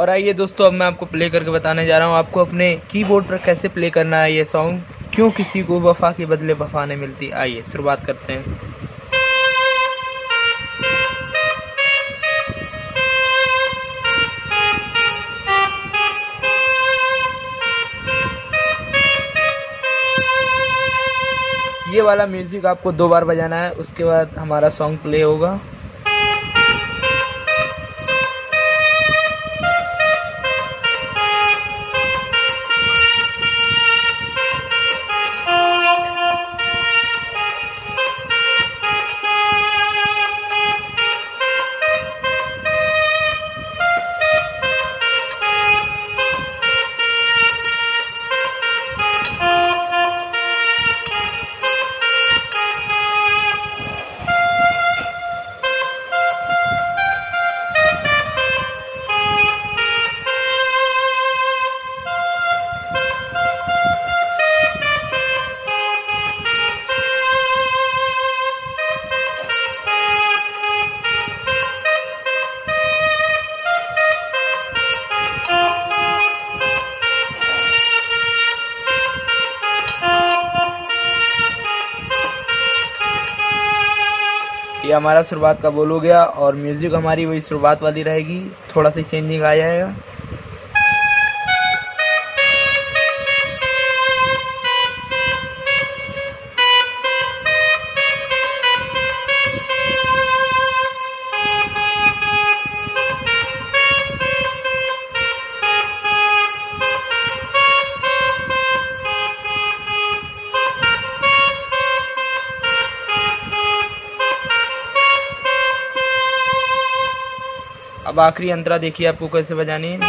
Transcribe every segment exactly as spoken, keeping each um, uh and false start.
और आइए दोस्तों, अब मैं आपको प्ले करके बताने जा रहा हूँ आपको अपने कीबोर्ड पर कैसे प्ले करना है ये सॉन्ग, क्यों किसी को वफा के बदले वफा नहीं मिलती। आइए शुरुआत करते हैं। ये वाला म्यूजिक आपको दो बार बजाना है, उसके बाद हमारा सॉन्ग प्ले होगा। ये हमारा शुरुआत का बोल हो गया और म्यूजिक हमारी वही शुरुआत वाली रहेगी, थोड़ा सा चेंजिंग आ जाएगा। अब आखिरी अंतरा देखिए आपको कैसे बजानी है।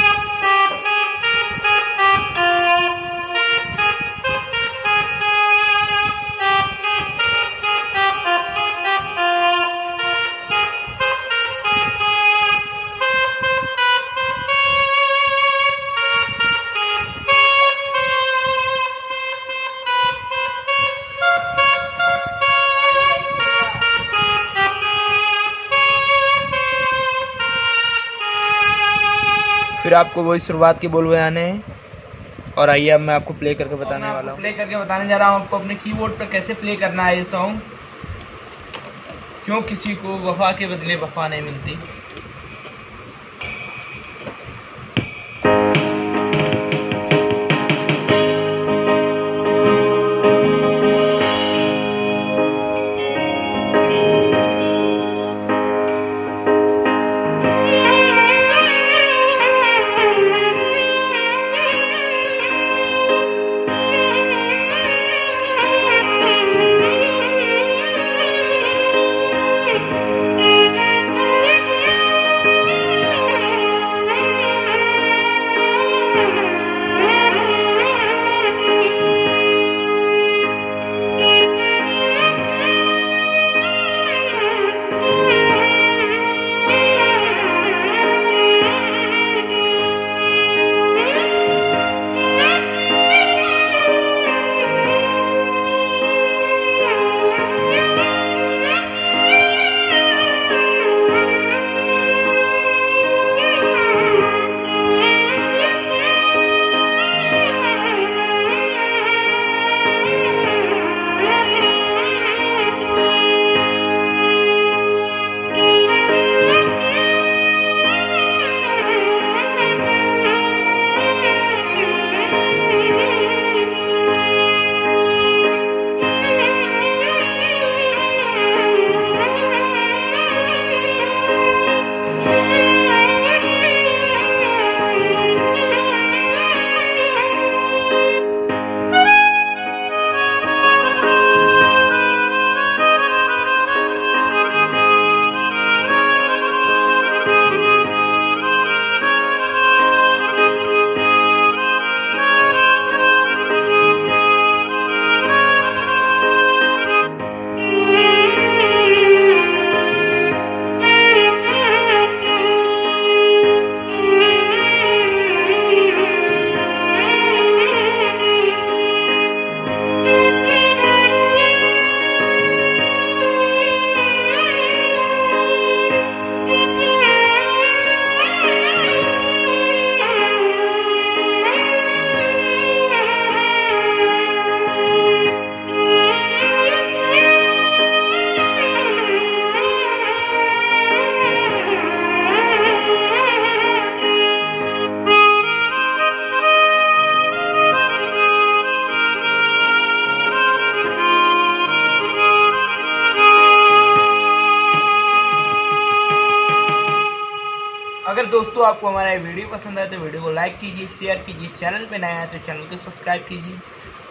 फिर आपको वही शुरुआत के बोल बजाने हैं। और आइए अब मैं आपको प्ले करके बताने वाला हूँ। प्ले करके बताने जा रहा हूँ आपको अपने कीबोर्ड पर कैसे प्ले करना है ये सॉन्ग, क्यों किसी को वफा के बदले वफा नहीं मिलती। दोस्तों आपको हमारा ये वीडियो पसंद आए तो वीडियो को लाइक कीजिए, शेयर कीजिए, चैनल पे नया है तो चैनल को सब्सक्राइब कीजिए।